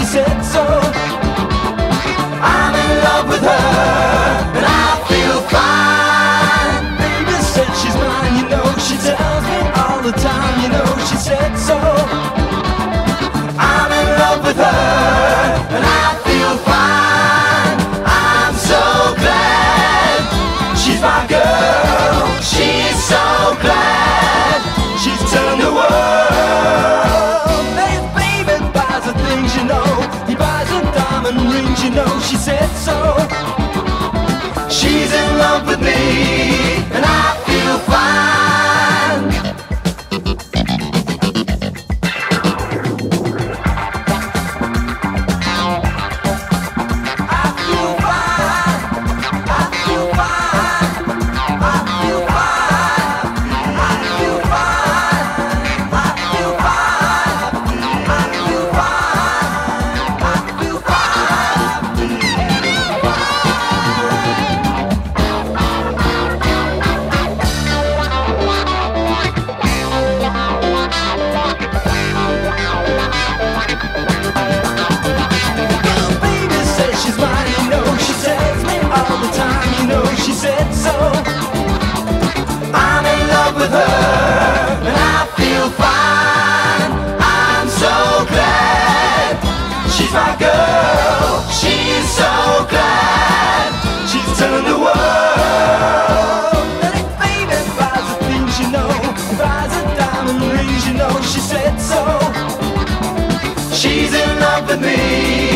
she said so. I'm in love with her, and I feel fine. Baby said she's mine, you know, she tells me all the time, you know, she said so. I'm in love with her, and I feel fine. I'm so glad she's my girl. She's so glad she's turned the world. Hey, baby buys the things, you know, he buys her diamond rings, you know, she said so. She's in love with me, and I feel fine. I feel fine. I feel fine. I feel fine. I feel fine. I feel fine. I feel fine. I feel baby says she's mine, you know, she tells me all the time, you know, she said so. I'm in love with her, and I feel fine. I'm so glad she's my girl. She's so glad she's turned the world. And if baby buys the things, you know, buys her diamond rings, you know, she said so. She's in love with me,